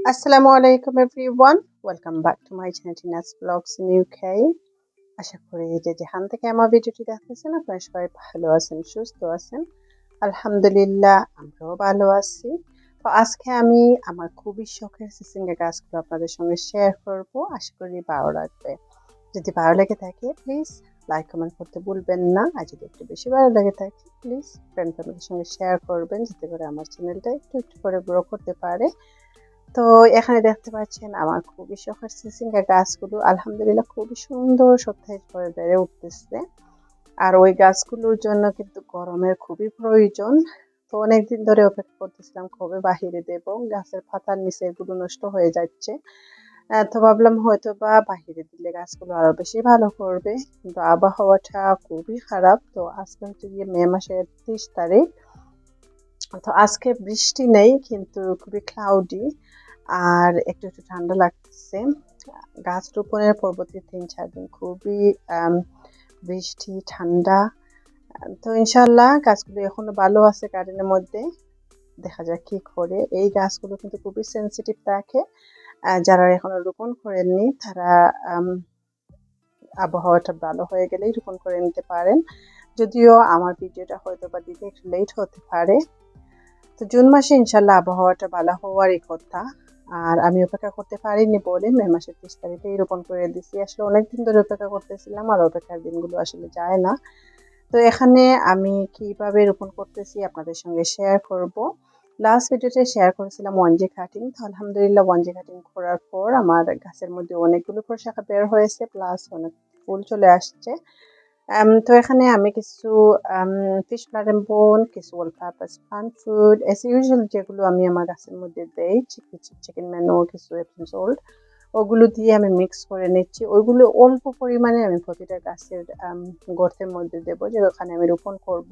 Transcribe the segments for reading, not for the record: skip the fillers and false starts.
Assalamu alaikum everyone. Welcome back to my channel Tina's Vlogs in UK. আশা করি যে যেখান থেকে আমার ভিডিওটি দেখতেছেন আপনারা সবাই ভালো আছেন, সুস্থ আছেন। আলহামদুলিল্লাহ আমরাও ভালো আছি। তো আজকে আমি আমার খুবই শখের সিসিঙ্গা গাছগুলো আপনাদের সঙ্গে শেয়ার করব। আশা করি ভালো লাগবে। যদি ভালো লেগে থাকে প্লিজ লাইক কমেন্ট করতে ভুলবেন না। আর যদি একটু বেশি ভালো লেগে থাকে প্লিজ ফ্রেন্ড ফ্যামিলির সঙ্গে শেয়ার করবেন, যাতে করে আমার চ্যানেলটা একটু একটু করে গ্রো করতে পারে। তো এখানে দেখতে পাচ্ছেন আমার খুবই শখের চিচিঙ্গা গাছগুলো আলহামদুলিল্লাহ খুবই সুন্দর সতেজ করে বেড়ে উঠতেছে। আর ওই গাছগুলোর জন্য কিন্তু গরমের খুবই প্রয়োজন। তো অনেকদিন ধরে অপেক্ষা করতেছিলাম কবে বাহিরে দেব, গাছের পাতার নিচে এগুলো নষ্ট হয়ে যাচ্ছে। তো ভাবলাম হয়তো বা বাহিরে দিলে গাছগুলো আরো বেশি ভালো করবে, কিন্তু আবহাওয়াটা খুবই খারাপ। তো আজকে হচ্ছে গিয়ে মে মাসের 30 তারিখ। তো আজকে বৃষ্টি নেই, কিন্তু খুবই ক্লাউডি আর একটু একটু ঠান্ডা লাগতেছে। গাছ রোপণের পরবর্তী 3-4 দিন খুবই বৃষ্টি ঠান্ডা। তো ইনশাল্লাহ গাছগুলো এখনো ভালো আছে গার্ডেনের মধ্যে, দেখা যাক কি করে। এই গাছগুলো কিন্তু খুবই সেন্সিটিভ থাকে। যারা এখনো রোপণ করেননি তারা আবহাওয়াটা ভালো হয়ে গেলেই রোপণ করে নিতে পারেন। যদিও আমার ভিডিওটা হয়তো বা দিতে একটু লেট হতে পারে। তো জুন মাসে ইনশাল্লাহ আবহাওয়াটা ভালো হওয়ারই কথা। আর আমি অপেক্ষা করতে পারিনি বলে মে মাসের 30 তারিখেই রোপণ করে দিছি। আসলে অনেকদিন ধরে অপেক্ষা করতেছিলাম, আর অপেক্ষার দিনগুলো আসলে যায় না। তো এখানে আমি কিভাবে রোপণ করতেছি আপনাদের সঙ্গে শেয়ার করব। লাস্ট ভিডিওতে শেয়ার করেছিলাম ওয়ানজি কাটিং। তো আলহামদুলিল্লাহ ওয়ানজি কাটিং করার পর আমার গাছের মধ্যে অনেকগুলো করে শাখা বের হয়েছে, প্লাস অনেক ফুল চলে আসছে। তো এখানে আমি কিছু ফিশ ব্লাড এন্ড বোন, কিছু all purpose plant food as usual যেগুলো আমি আমার গাছের মধ্যে দেই, চিকেন ম্যানো, কিছু এপসম সল্ট, ওগুলো দিয়ে আমি মিক্স করে নিচ্ছি। ওইগুলো অল্প পরিমাণে আমি প্রতিটা গাছের গর্তের মধ্যে দেবো, যেখানে আমি রোপণ করব।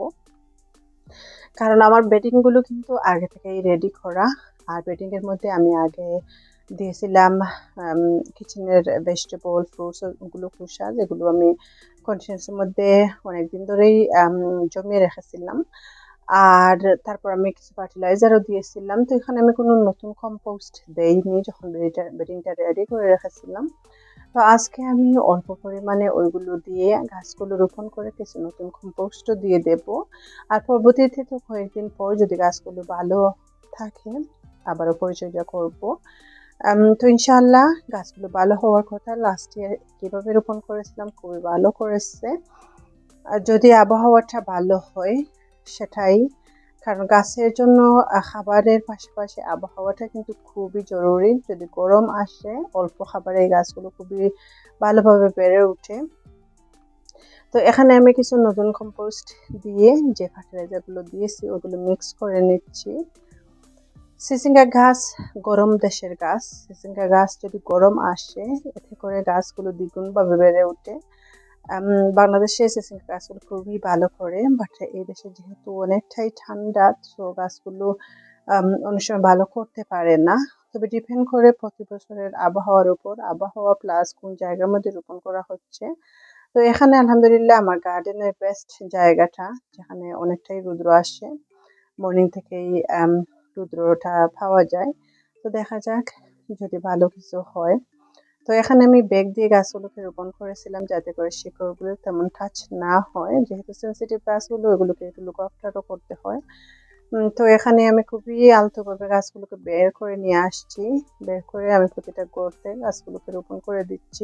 কারণ আমার বেডিংগুলো কিন্তু আগে থেকেই রেডি করা। আর বেডিংয়ের মধ্যে আমি আগে দিয়েছিলাম কিচেনের ভেজিটেবল ফ্রুটস, ওগুলো খোসা, যেগুলো আমি কন্টেনারের মধ্যে অনেকদিন ধরেই জমিয়ে রেখেছিলাম। আর তারপর আমি কিছু ফার্টিলাইজারও দিয়েছিলাম। তো এখানে আমি কোনো নতুন কম্পোস্ট দেইনি যখন বেডিংটা রেডি করে রেখেছিলাম। তো আজকে আমি অল্প পরিমাণে ওইগুলো দিয়ে গাছগুলো রোপণ করে কিছু নতুন কম্পোস্টও দিয়ে দেব। আর পরবর্তীতে তো কয়েকদিন পর যদি গাছগুলো ভালো থাকে আবারও পরিচর্যা করব। তো ইনশাল্লাহ গাছগুলো ভালো হওয়ার কথা। লাস্ট ইয়ার কীভাবে রোপণ করেছিলাম খুবই ভালো করেছে। আর যদি আবহাওয়াটা ভালো হয় সেটাই, কারণ গাছের জন্য খাবারের পাশাপাশি আবহাওয়াটা কিন্তু খুবই জরুরি। যদি গরম আসে অল্প খাবারে এই গাছগুলো খুবই ভালোভাবে বেড়ে ওঠে। তো এখানে আমি কিছু নতুন কম্পোস্ট দিয়ে যে ফার্টিলাইজারগুলো দিয়েছি ওগুলো মিক্স করে নিচ্ছি। চিচিঙ্গা গাছ গরম দেশের গাছ। চিচিঙ্গা গাছ যদি গরম আসে এতে করে গাছগুলো দ্বিগুণভাবে বেড়ে ওঠে। বাংলাদেশে চিচিঙ্গা গাছগুলো খুবই ভালো করে, বাট এই দেশে যেহেতু অনেকটাই ঠান্ডা, তো গাছগুলো অনেক সময় ভালো করতে পারে না। তবে ডিপেন্ড করে প্রতি বছরের আবহাওয়ার উপর, আবহাওয়া প্লাস কোন জায়গার মধ্যে রোপণ করা হচ্ছে। তো এখানে আলহামদুলিল্লাহ আমার গার্ডেনের বেস্ট জায়গাটা, যেখানে অনেকটাই রৌদ্র আসে, মর্নিং থেকেই রৌদ্রটা পাওয়া যায়। তো দেখা যাক যদি ভালো কিছু হয়। তো এখানে আমি ব্যাগ দিয়ে গাছগুলোকে রোপণ করেছিলাম, যাতে করে শিকড়গুলো তেমন টাচ না হয়। যেহেতু সেন্সিটিভ গাছগুলো, ওগুলোকে একটু লুক আফটারও করতে হয়। তো এখানে আমি খুবই আলতোভাবে গাছগুলোকে বের করে নিয়ে আসছি। বের করে আমি প্রতিটা গর্তে গাছগুলোকে রোপণ করে দিচ্ছি।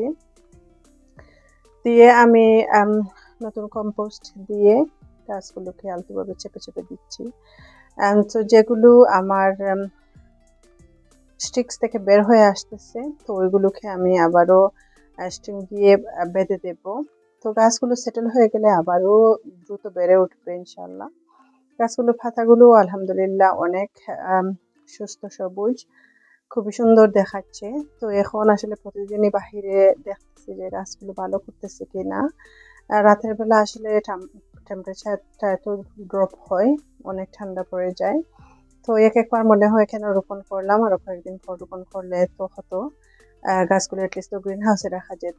দিয়ে আমি নতুন কম্পোস্ট দিয়ে গাছগুলোকে আলতোভাবে চেপে চেপে দিচ্ছি। তো যেগুলো আমার স্টিক্স থেকে বের হয়ে আসতেছে, তো ওইগুলোকে আমি আবারও স্ট্রিং দিয়ে বেঁধে দেব। তো গাছগুলো সেটেল হয়ে গেলে আবারও দ্রুত বেড়ে উঠবে ইনশাল্লাহ। গাছগুলো পাতাগুলো আলহামদুলিল্লাহ অনেক সুস্থ সবুজ, খুবই সুন্দর দেখাচ্ছে। তো এখন আসলে প্রতিদিনই বাহিরে দেখতেছি যে গাছগুলো ভালো করতেছে কিনা। রাতের বেলা আসলে টেম্পারেচারটা এত ড্রপ হয়, অনেক ঠান্ডা পড়ে যায়। তো একবার মনে হয় কেন রোপণ করলাম, আরো কয়েকদিন পর রোপণ করলে তো হতো, গাছগুলো অ্যাটলিস্ট তো গ্রিন হাউসে রাখা যেত।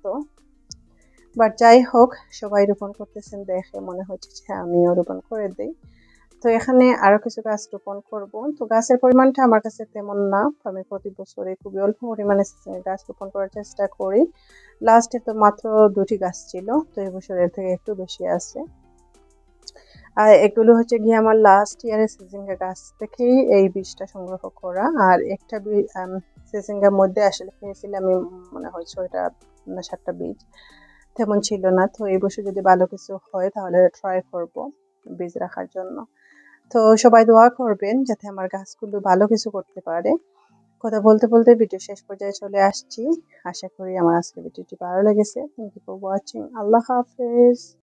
বাট যাই হোক, সবাই রোপণ করতেছেন দেখে মনে হচ্ছে যে আমিও রোপণ করে দিই। তো এখানে আরো কিছু গাছ রোপণ করব। তো গাছের পরিমাণটা আমার কাছে তেমন না, আমি প্রতি বছরে খুবই অল্প পরিমাণে গাছ রোপণ করার চেষ্টা করি। লাস্টে তো মাত্র 2টি গাছ ছিল, তো এই বছর এর থেকে একটু বেশি আছে। আর এগুলো হচ্ছে গিয়ে আমার লাস্ট ইয়ারের সিজিঙ্গা গাছ থেকেই এই বীজটা সংগ্রহ করা। আর একটা সিজিঙ্গার মধ্যে আসলে পেয়েছিলাম আমি মনে হয় 6টা না 7টা বীজ, তেমন ছিল না। তো এই বছর যদি ভালো কিছু হয় তাহলে ট্রাই করব বীজ রাখার জন্য। তো সবাই দোয়া করবেন যাতে আমার গাছগুলো ভালো কিছু করতে পারে। কথা বলতে বলতে ভিডিও শেষ পর্যায়ে চলে আসছি। আশা করি আমার আজকের ভিডিওটি ভালো লেগেছে। Thank you for watching. আল্লাহ হাফেজ।